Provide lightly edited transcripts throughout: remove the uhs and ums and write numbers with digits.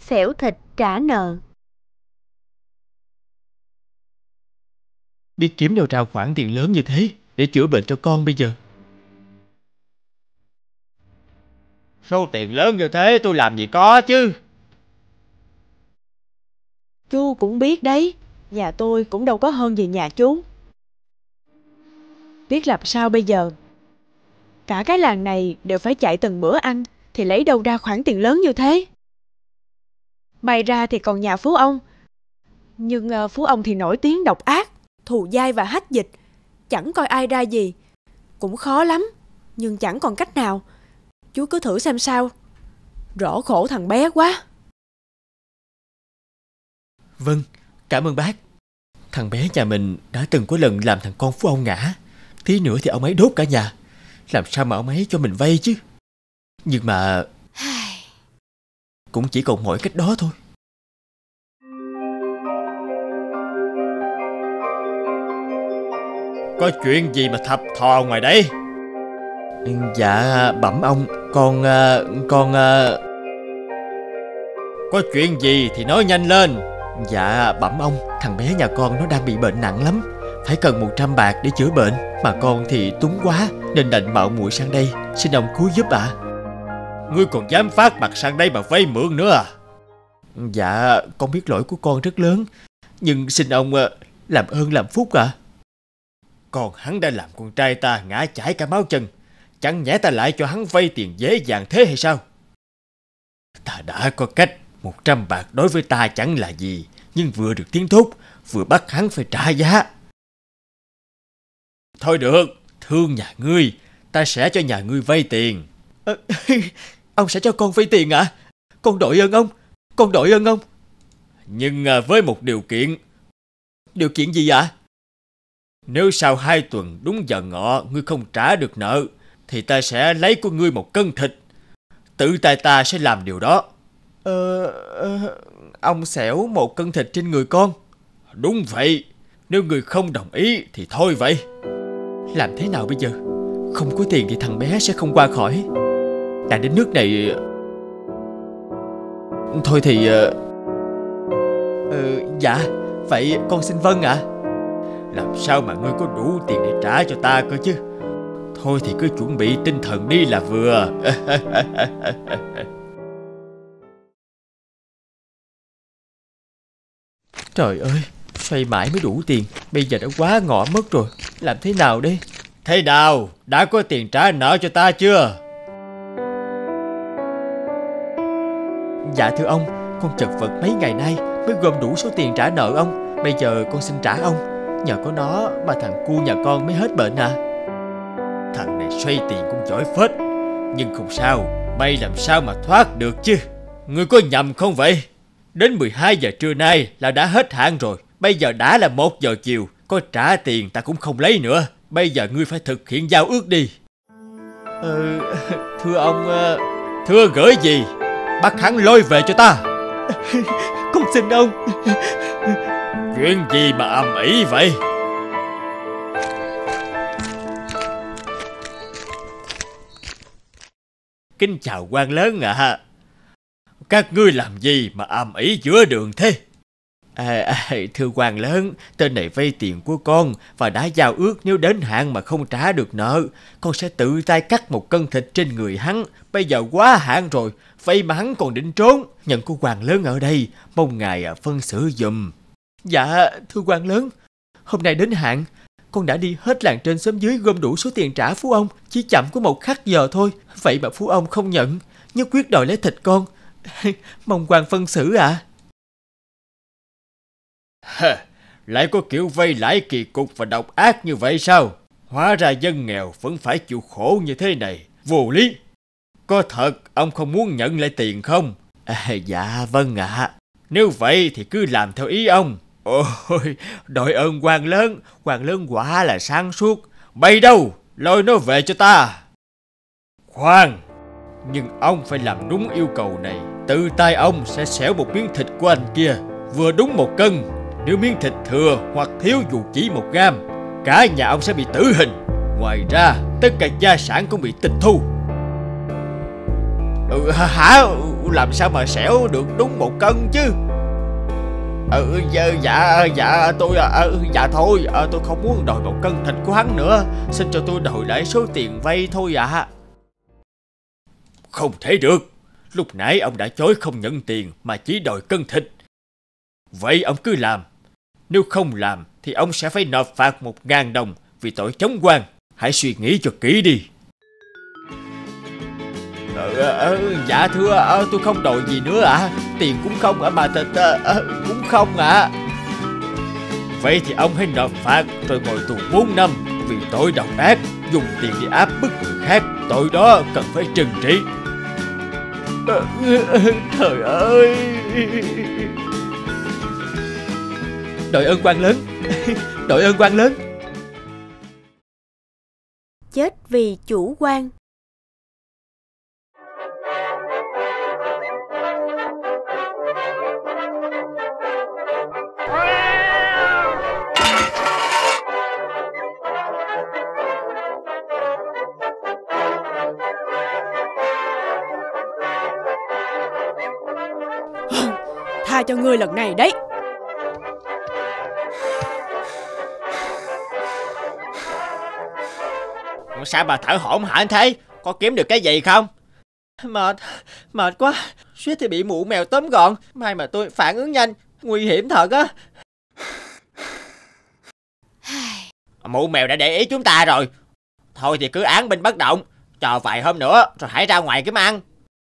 xẻo thịt trả nợ. Biết kiếm đâu ra khoản tiền lớn như thế để chữa bệnh cho con bây giờ. Số tiền lớn như thế tôi làm gì có chứ. Chú cũng biết đấy, nhà tôi cũng đâu có hơn gì nhà chú. Biết làm sao bây giờ? Cả cái làng này đều phải chạy từng bữa ăn, thì lấy đâu ra khoản tiền lớn như thế? May ra thì còn nhà Phú ông. Nhưng Phú ông thì nổi tiếng độc ác, thù dai và hách dịch, chẳng coi ai ra gì. Cũng khó lắm, nhưng chẳng còn cách nào. Chú cứ thử xem sao. Rõ khổ thằng bé quá. Vâng, cảm ơn bác. Thằng bé nhà mình đã từng có lần làm thằng con Phú ông ngã. Tí nữa thì ông ấy đốt cả nhà. Làm sao mà ông ấy cho mình vay chứ. Nhưng mà cũng chỉ còn mỗi cách đó thôi. Có chuyện gì mà thập thò ngoài đây? Dạ bẩm ông, con Có chuyện gì thì nói nhanh lên. Dạ bẩm ông, thằng bé nhà con nó đang bị bệnh nặng lắm, phải cần 100 bạc để chữa bệnh. Mà con thì túng quá nên đành mạo muội sang đây, xin ông cứu giúp ạ. Ngươi còn dám phát mặt sang đây mà vay mượn nữa à? Dạ con biết lỗi của con rất lớn, nhưng xin ông làm ơn làm phúc ạ. Còn hắn đã làm con trai ta ngã chảy cả máu chân, chẳng nhẽ ta lại cho hắn vay tiền dễ dàng thế hay sao? Ta đã có cách. 100 bạc đối với ta chẳng là gì, nhưng vừa được tiếng thúc, vừa bắt hắn phải trả giá. Thôi được, thương nhà ngươi, ta sẽ cho nhà ngươi vay tiền. Ông sẽ cho con vay tiền ạ? Con đội ơn ông, con đội ơn ông. Nhưng với một điều kiện. Điều kiện gì ạ? Nếu sau 2 tuần đúng giờ ngọ ngươi không trả được nợ, thì ta sẽ lấy của ngươi 1 cân thịt. Tự tay ta sẽ làm điều đó. Ông xẻo 1 cân thịt trên người con? Đúng vậy. Nếu người không đồng ý thì thôi vậy. Làm thế nào bây giờ? Không có tiền thì thằng bé sẽ không qua khỏi. Đã đến nước này. Thôi thì dạ, vậy con xin vâng ạ. Làm sao mà ngươi có đủ tiền để trả cho ta cơ chứ? Thôi thì cứ chuẩn bị tinh thần đi là vừa. Trời ơi, xoay mãi mới đủ tiền. Bây giờ đã quá ngọ mất rồi. Làm thế nào đây? Thế nào, đã có tiền trả nợ cho ta chưa? Dạ thưa ông, con chật vật mấy ngày nay mới gom đủ số tiền trả nợ ông. Bây giờ con xin trả ông. Nhờ có nó mà thằng cu nhà con mới hết bệnh à. Thằng này xoay tiền cũng giỏi phết. Nhưng không sao, may làm sao mà thoát được chứ. Ngươi có nhầm không vậy? Đến 12 giờ trưa nay là đã hết hạn rồi. Bây giờ đã là 1 giờ chiều. Có trả tiền ta cũng không lấy nữa. Bây giờ ngươi phải thực hiện giao ước đi. Thưa ông. Thưa gửi gì? Bắt hắn lôi về cho ta. Con xin ông. Chuyện gì mà ầm ĩ vậy? Kính chào quan lớn ạ. Các ngươi làm gì mà ầm ĩ giữa đường thế? Thưa quan lớn, tên này vay tiền của con và đã giao ước nếu đến hạn mà không trả được nợ, con sẽ tự tay cắt 1 cân thịt trên người hắn. Bây giờ quá hạn rồi, vậy mà hắn còn định trốn. Nhận của quan lớn ở đây, mong ngài phân xử giùm. Dạ thưa quan lớn, hôm nay đến hạn, con đã đi hết làng trên xóm dưới gom đủ số tiền trả Phú ông, chỉ chậm có 1 khắc giờ thôi. Vậy mà Phú ông không nhận, nhất quyết đòi lấy thịt con. Mong quan phân xử ạ. Lại có kiểu vay lãi kỳ cục và độc ác như vậy sao? Hóa ra dân nghèo vẫn phải chịu khổ như thế này. Vô lý. Có thật ông không muốn nhận lại tiền không? Dạ vâng ạ. Nếu vậy thì cứ làm theo ý ông. Ôi, đội ơn quan lớn quả là sáng suốt. Bay đâu, lôi nó về cho ta. Khoan, nhưng ông phải làm đúng yêu cầu này. Tự tay ông sẽ xẻo một miếng thịt của anh kia, vừa đúng 1 cân. Nếu miếng thịt thừa hoặc thiếu dù chỉ 1 gam, cả nhà ông sẽ bị tử hình. Ngoài ra, tất cả gia sản cũng bị tịch thu. Hả? làm sao mà xẻo được đúng 1 cân chứ. Dạ thôi, tôi không muốn đòi 1 cân thịt của hắn nữa. Xin cho tôi đòi lại số tiền vay thôi ạ. Không thể được. Lúc nãy ông đã chối không nhận tiền mà chỉ đòi cân thịt. Vậy ông cứ làm. Nếu không làm thì ông sẽ phải nộp phạt 1.000 đồng vì tội chống quan. Hãy suy nghĩ cho kỹ đi. Dạ thưa, tôi không đòi gì nữa ạ. Tiền cũng không mà thịt cũng không ạ. Vậy thì ông hãy nộp phạt rồi ngồi tù 4 năm vì tội độc ác, dùng tiền để áp bức người khác. Tội đó cần phải trừng trị. Trời ơi. Đội ơn quan lớn. Đội ơn quan lớn. Chết vì chủ quan. Tha cho ngươi lần này đấy. Sao mà thở hổn hển thế? Có kiếm được cái gì không? Mệt quá. Suýt thì bị mụ mèo tóm gọn. May mà tôi phản ứng nhanh. Nguy hiểm thật á. Mụ mèo đã để ý chúng ta rồi. Thôi thì cứ án binh bất động. Chờ vài hôm nữa rồi hãy ra ngoài kiếm ăn.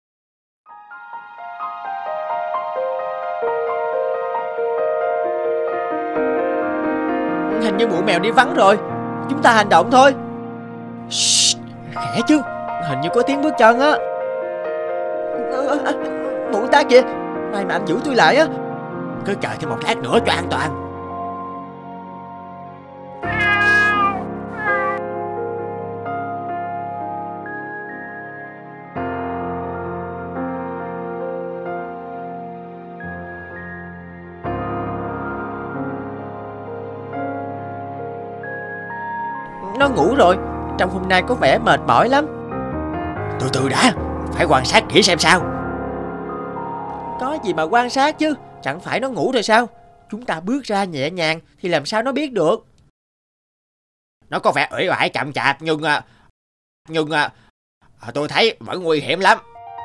Hình như mụ mèo đi vắng rồi. Chúng ta hành động thôi. Shhh, khẽ chứ. Hình như có tiếng bước chân á. Mụ ta kìa. May mà anh giữ tôi lại á. Cứ chờ thêm 1 lát nữa cho an toàn. Nó ngủ rồi. Trong hôm nay có vẻ mệt mỏi lắm. Từ từ đã. Phải quan sát kỹ xem sao. Có gì mà quan sát chứ. Chẳng phải nó ngủ rồi sao? Chúng ta bước ra nhẹ nhàng thì làm sao nó biết được. Nó có vẻ uể oải chậm chạp nhưng tôi thấy vẫn nguy hiểm lắm.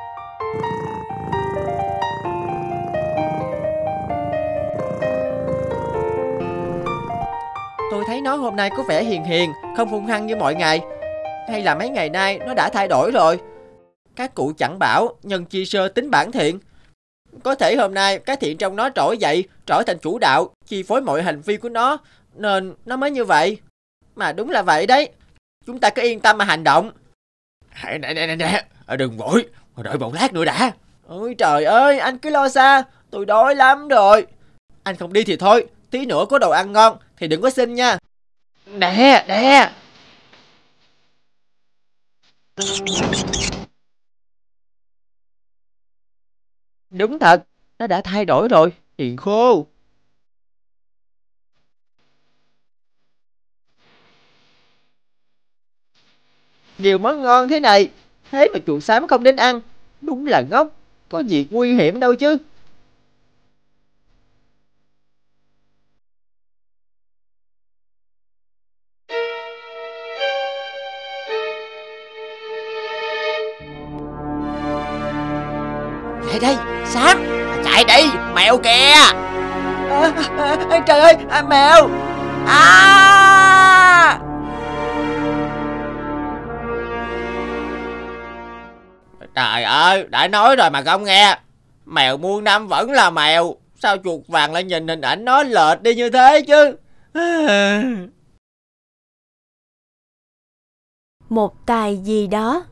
Tôi thấy nó hôm nay có vẻ hiền hiền, không hung hăng như mọi ngày. Hay là mấy ngày nay nó đã thay đổi rồi? Các cụ chẳng bảo nhân chi sơ tính bản thiện. Có thể hôm nay cái thiện trong nó trỗi dậy, trở thành chủ đạo, chi phối mọi hành vi của nó, nên nó mới như vậy. Mà đúng là vậy đấy. Chúng ta cứ yên tâm mà hành động. Nè, đừng vội, đợi 1 lát nữa đã. Ôi trời ơi, anh cứ lo xa, tôi đói lắm rồi. Anh không đi thì thôi, tí nữa có đồ ăn ngon thì đừng có xin nha. Nè. Đúng thật, nó đã thay đổi rồi, hiền khô. Nhiều món ngon thế này, thế mà chuột xám không đến ăn. Đúng là ngốc, có gì nguy hiểm đâu chứ. Đây, Sáng, chạy đi, mèo kìa. Trời ơi, mèo. Trời ơi, đã nói rồi mà không nghe. Mèo muôn năm vẫn là mèo. Sao chuột vàng lại nhìn hình ảnh nó lệch đi như thế chứ? Một tài gì đó.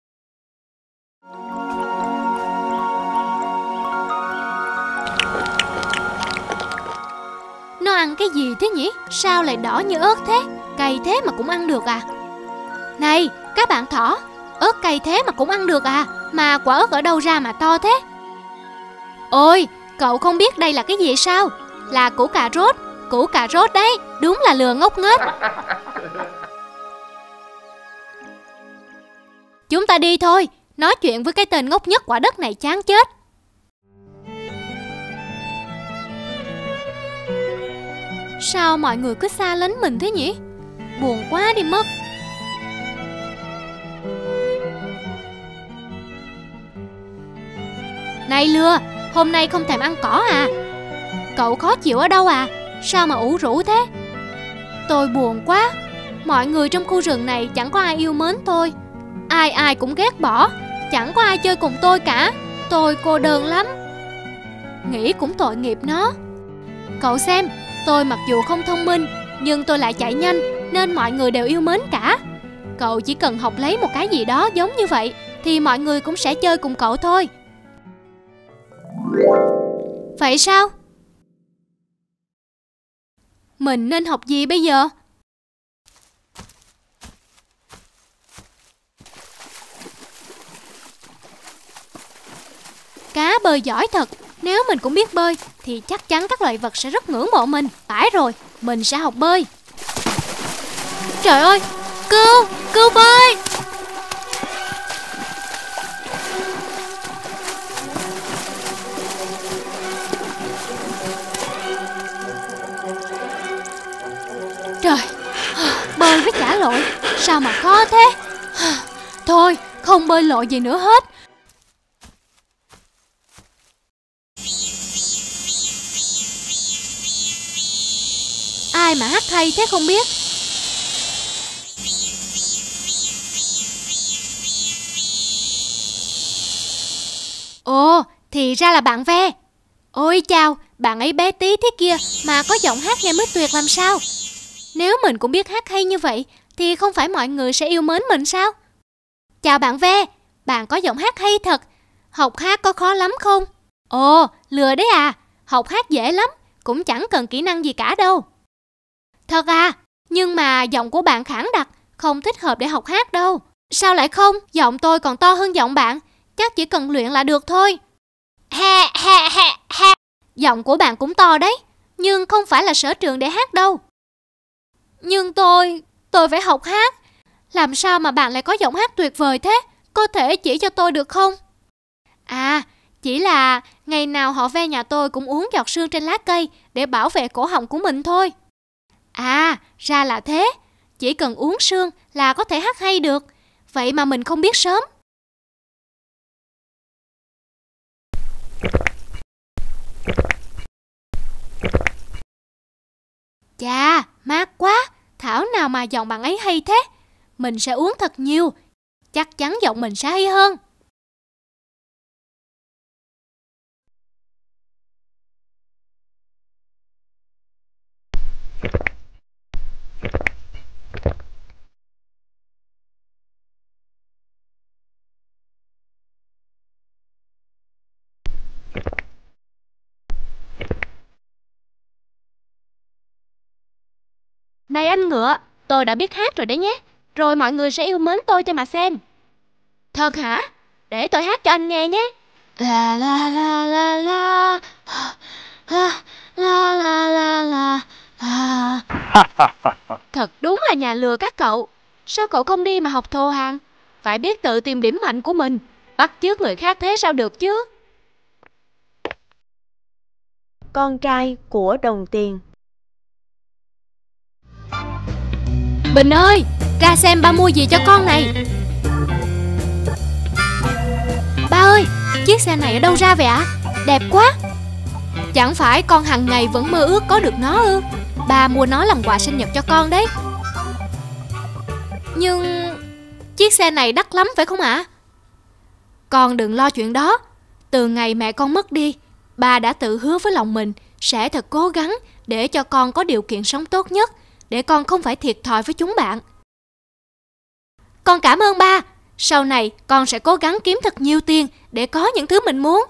Nó ăn cái gì thế nhỉ? Sao lại đỏ như ớt thế? Cay thế mà cũng ăn được à? Này, các bạn thỏ, ớt cay thế mà cũng ăn được à? Mà quả ớt ở đâu ra mà to thế? Ôi, cậu không biết đây là cái gì sao? Là củ cà rốt. Củ cà rốt đấy, đúng là lừa ngốc nghếch. Chúng ta đi thôi, Nói chuyện với cái tên ngốc nhất quả đất này chán chết. Sao mọi người cứ xa lánh mình thế nhỉ? Buồn quá đi mất. Này lừa, hôm nay không thèm ăn cỏ à? Cậu khó chịu ở đâu à? Sao mà ủ rũ thế? Tôi buồn quá. Mọi người trong khu rừng này chẳng có ai yêu mến tôi. Ai ai cũng ghét bỏ. Chẳng có ai chơi cùng tôi cả. Tôi cô đơn lắm. Nghĩ cũng tội nghiệp nó. Cậu xem, tôi mặc dù không thông minh, nhưng tôi lại chạy nhanh, nên mọi người đều yêu mến cả. Cậu chỉ cần học lấy một cái gì đó giống như vậy, thì mọi người cũng sẽ chơi cùng cậu thôi. Vậy sao? Mình nên học gì bây giờ? Cá bơi giỏi thật. Nếu mình cũng biết bơi thì chắc chắn các loài vật sẽ rất ngưỡng mộ mình. Phải rồi, mình sẽ học bơi. Trời ơi, cứu bơi. Trời, bơi với chả lội, sao mà khó thế. Thôi, không bơi lội gì nữa hết. Ai mà hát hay thế không biết. Ồ, thì ra là bạn Ve. Ôi chào, bạn ấy bé tí thế kia mà có giọng hát nghe mới tuyệt làm sao. Nếu mình cũng biết hát hay như vậy thì không phải mọi người sẽ yêu mến mình sao? Chào bạn Ve, bạn có giọng hát hay thật. Học hát có khó lắm không? Ồ, lừa đấy à. Học hát dễ lắm, cũng chẳng cần kỹ năng gì cả đâu. Thật à, nhưng mà giọng của bạn khản đặc, không thích hợp để học hát đâu. Sao lại không? Giọng tôi còn to hơn giọng bạn, chắc chỉ cần luyện là được thôi. Ha ha ha ha. Giọng của bạn cũng to đấy, nhưng không phải là sở trường để hát đâu. Nhưng tôi phải học hát. Làm sao mà bạn lại có giọng hát tuyệt vời thế? Có thể chỉ cho tôi được không? À, chỉ là ngày nào họ Ve nhà tôi cũng uống giọt sương trên lá cây để bảo vệ cổ họng của mình thôi. À, ra là thế. Chỉ cần uống sương là có thể hát hay được. Vậy mà mình không biết sớm. Chà, mát quá. Thảo nào mà giọng bạn ấy hay thế. Mình sẽ uống thật nhiều. Chắc chắn giọng mình sẽ hay hơn. Này anh Ngựa, tôi đã biết hát rồi đấy nhé. Rồi mọi người sẽ yêu mến tôi cho mà xem. Thật hả? Để tôi hát cho anh nghe nhé. La la la la la la la la la la la. Thật đúng là nhà lừa các cậu. Sao cậu không đi mà học thô hàng? Phải biết tự tìm điểm mạnh của mình. Bắt chước người khác thế sao được chứ? Con trai của đồng tiền. Bình ơi, ra xem ba mua gì cho con này. Ba ơi, chiếc xe này ở đâu ra vậy ạ? Đẹp quá. Chẳng phải con hằng ngày vẫn mơ ước có được nó ư? Ba mua nó làm quà sinh nhật cho con đấy. Nhưng chiếc xe này đắt lắm phải không ạ? Con đừng lo chuyện đó. Từ ngày mẹ con mất đi, ba đã tự hứa với lòng mình sẽ thật cố gắng để cho con có điều kiện sống tốt nhất, để con không phải thiệt thòi với chúng bạn. Con cảm ơn ba. Sau này con sẽ cố gắng kiếm thật nhiều tiền để có những thứ mình muốn.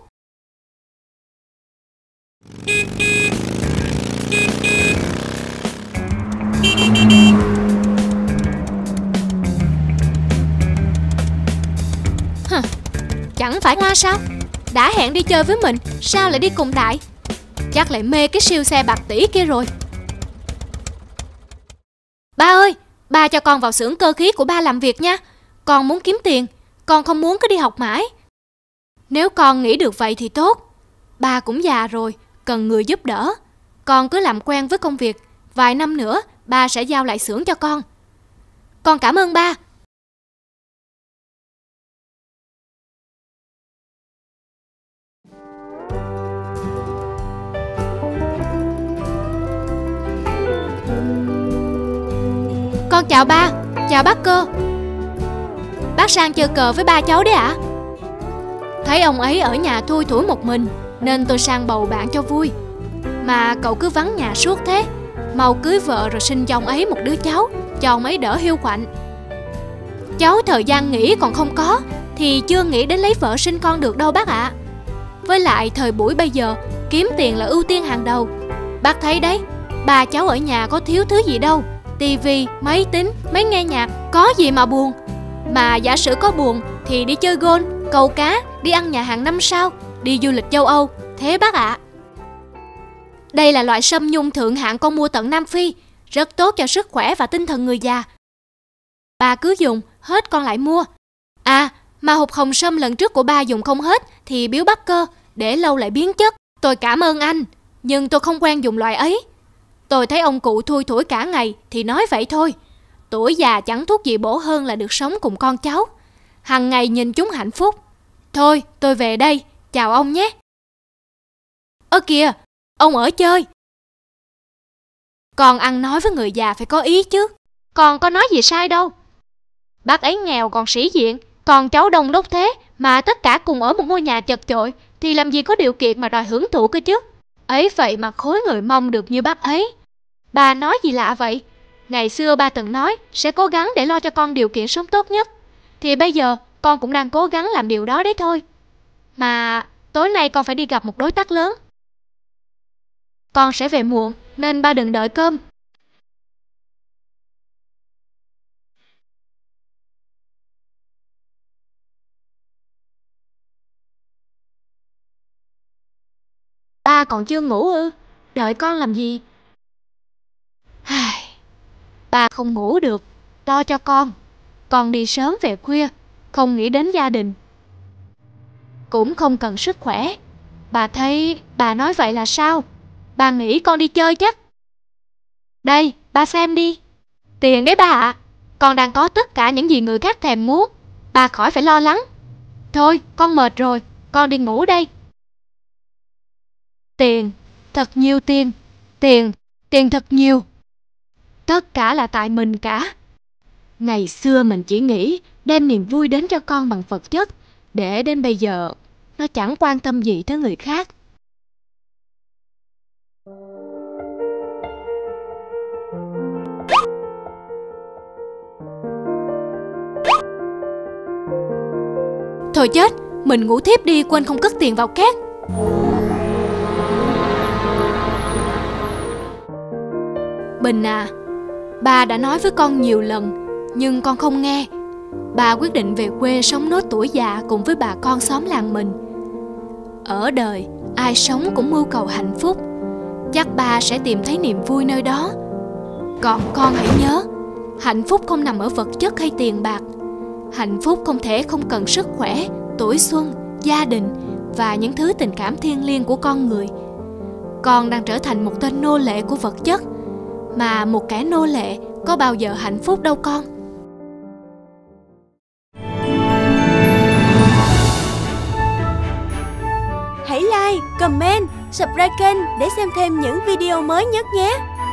Chẳng phải Hoa sao? Đã hẹn đi chơi với mình, sao lại đi cùng Đại? Chắc lại mê cái siêu xe bạc tỷ kia rồi. Ba ơi, ba cho con vào xưởng cơ khí của ba làm việc nha. Con muốn kiếm tiền. con không muốn cứ đi học mãi. Nếu con nghĩ được vậy thì tốt. Ba cũng già rồi, cần người giúp đỡ. Con cứ làm quen với công việc, vài năm nữa ba sẽ giao lại xưởng cho con. Con cảm ơn ba. Con chào ba, chào bác Cơ. Bác sang chơi cờ với ba cháu đấy ạ? Thấy ông ấy ở nhà thui thủi một mình nên tôi sang bầu bạn cho vui. Mà cậu cứ vắng nhà suốt thế, mau cưới vợ rồi sinh cho ông ấy một đứa cháu, cho ông ấy đỡ hiu quạnh. Cháu thời gian nghỉ còn không có thì chưa nghĩ đến lấy vợ sinh con được đâu bác ạ. Với lại thời buổi bây giờ kiếm tiền là ưu tiên hàng đầu. Bác thấy đấy, ba cháu ở nhà có thiếu thứ gì đâu. Tivi, máy tính, máy nghe nhạc, có gì mà buồn. Mà giả sử có buồn thì đi chơi golf, câu cá, đi ăn nhà hàng 5 sao, đi du lịch châu Âu. Thế bác ạ. Đây là loại sâm nhung thượng hạng con mua tận Nam Phi, rất tốt cho sức khỏe và tinh thần người già. Ba cứ dùng, hết con lại mua. À, mà hộp hồng sâm lần trước của ba dùng không hết thì biếu bác Cơ, để lâu lại biến chất. Tôi cảm ơn anh, nhưng tôi không quen dùng loại ấy. Tôi thấy ông cụ thui thủi cả ngày thì nói vậy thôi. Tuổi già chẳng thuốc gì bổ hơn là được sống cùng con cháu, hằng ngày nhìn chúng hạnh phúc. Thôi, tôi về đây, chào ông nhé. Ơ kìa, ông ở chơi. Con ăn nói với người già phải có ý chứ. Con có nói gì sai đâu. Bác ấy nghèo còn sĩ diện, con cháu đông đúc thế mà tất cả cùng ở một ngôi nhà chật chội thì làm gì có điều kiện mà đòi hưởng thụ cơ chứ. Ấy vậy mà khối người Mông được như bác ấy. Bà nói gì lạ vậy? Ngày xưa ba từng nói sẽ cố gắng để lo cho con điều kiện sống tốt nhất. Thì bây giờ con cũng đang cố gắng làm điều đó đấy thôi. Mà tối nay con phải đi gặp một đối tác lớn. Con sẽ về muộn nên ba đừng đợi cơm. Ba còn chưa ngủ ư? Đợi con làm gì? Ba không ngủ được, lo cho con đi sớm về khuya, không nghĩ đến gia đình. Cũng không cần sức khỏe. Bà thấy bà nói vậy là sao? Bà nghĩ con đi chơi chắc. Đây, ba xem đi. Tiền đấy ba ạ. Con đang có tất cả những gì người khác thèm muốn. Bà khỏi phải lo lắng. Thôi, con mệt rồi, con đi ngủ đây. Tiền, thật nhiều tiền. Tiền thật nhiều. Tất cả là tại mình cả. Ngày xưa mình chỉ nghĩ đem niềm vui đến cho con bằng vật chất, để đến bây giờ nó chẳng quan tâm gì tới người khác. Thôi chết, mình ngủ thiếp đi quên không cất tiền vào két. Bình à, ba đã nói với con nhiều lần, nhưng con không nghe. Ba quyết định về quê sống nốt tuổi già cùng với bà con xóm làng mình. Ở đời, ai sống cũng mưu cầu hạnh phúc. Chắc ba sẽ tìm thấy niềm vui nơi đó. Còn con hãy nhớ, hạnh phúc không nằm ở vật chất hay tiền bạc. Hạnh phúc không thể không cần sức khỏe, tuổi xuân, gia đình và những thứ tình cảm thiêng liêng của con người. Con đang trở thành một tên nô lệ của vật chất, mà một kẻ nô lệ có bao giờ hạnh phúc đâu con. Hãy like, comment, subscribe kênh để xem thêm những video mới nhất nhé.